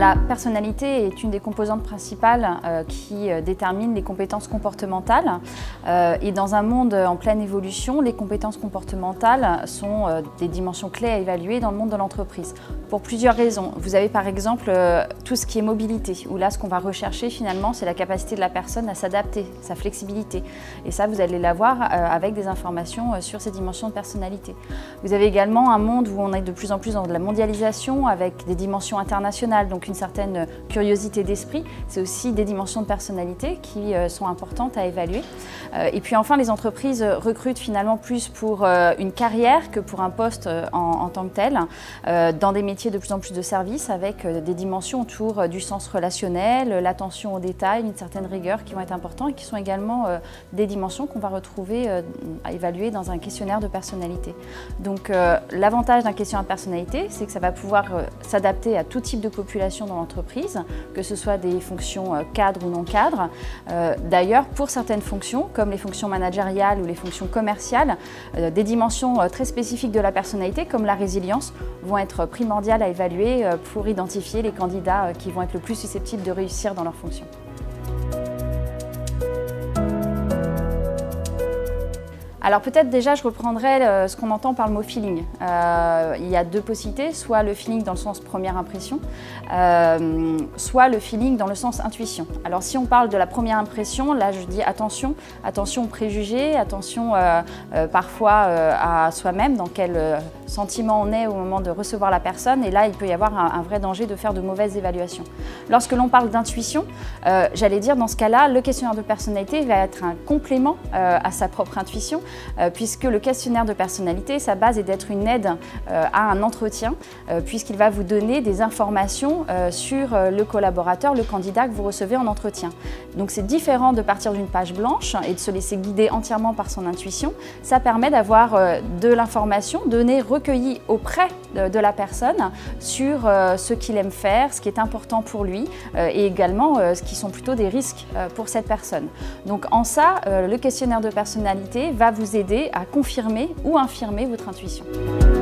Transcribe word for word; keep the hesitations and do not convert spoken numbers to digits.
La personnalité est une des composantes principales euh, qui euh, détermine les compétences comportementales. Euh, et dans un monde en pleine évolution, les compétences comportementales sont euh, des dimensions clés à évaluer dans le monde de l'entreprise. Pour plusieurs raisons. Vous avez par exemple euh, tout ce qui est mobilité, où là ce qu'on va rechercher finalement c'est la capacité de la personne à s'adapter, sa flexibilité. Et ça vous allez l'avoir euh, avec des informations euh, sur ces dimensions de personnalité. Vous avez également un monde où on est de plus en plus dans de la mondialisation avec des dimensions internationales, donc une certaine curiosité d'esprit. C'est aussi des dimensions de personnalité qui euh, sont importantes à évaluer. Euh, et puis enfin les entreprises recrutent finalement plus pour euh, une carrière que pour un poste euh, en, en tant que tel, euh, dans des métiers de plus en plus de services avec des dimensions autour du sens relationnel, l'attention aux détails, une certaine rigueur qui vont être importantes et qui sont également des dimensions qu'on va retrouver à évaluer dans un questionnaire de personnalité. Donc l'avantage d'un questionnaire de personnalité, c'est que ça va pouvoir s'adapter à tout type de population dans l'entreprise, que ce soit des fonctions cadres ou non cadres. D'ailleurs, pour certaines fonctions, comme les fonctions managériales ou les fonctions commerciales, des dimensions très spécifiques de la personnalité, comme la résilience, vont être primordiales à évaluer pour identifier les candidats qui vont être le plus susceptibles de réussir dans leurs fonctions. Alors peut-être déjà je reprendrai ce qu'on entend par le mot feeling. Euh, il y a deux possibilités, soit le feeling dans le sens première impression, euh, soit le feeling dans le sens intuition. Alors si on parle de la première impression, là je dis attention, attention aux préjugés, attention euh, euh, parfois euh, à soi-même, dans quel euh, sentiment on est au moment de recevoir la personne, et là il peut y avoir un, un vrai danger de faire de mauvaises évaluations. Lorsque l'on parle d'intuition, euh, j'allais dire dans ce cas-là, le questionnaire de personnalité va être un complément euh, à sa propre intuition, Euh, puisque le questionnaire de personnalité, sa base est d'être une aide euh, à un entretien, euh, puisqu'il va vous donner des informations euh, sur euh, le collaborateur, le candidat que vous recevez en entretien. Donc c'est différent de partir d'une page blanche et de se laisser guider entièrement par son intuition. Ça permet d'avoir euh, de l'information donnée, recueillie auprès de, de la personne sur euh, ce qu'il aime faire, ce qui est important pour lui euh, et également euh, ce qui sont plutôt des risques euh, pour cette personne. Donc en ça, euh, le questionnaire de personnalité va vous aider à confirmer ou infirmer votre intuition.